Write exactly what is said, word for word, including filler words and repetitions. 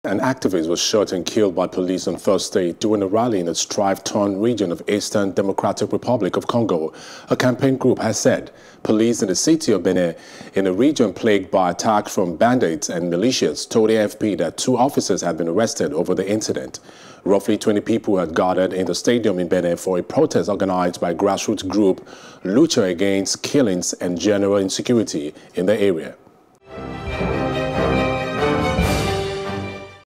An activist was shot and killed by police on Thursday during a rally in the strife-torn region of Eastern Democratic Republic of Congo, a campaign group has said. Police in the city of Benin, in a region plagued by attacks from bandits and militias, told A F P that two officers had been arrested over the incident. Roughly twenty people had gathered in the stadium in Benin for a protest organized by grassroots group Lucha Against Killings and General Insecurity in the area.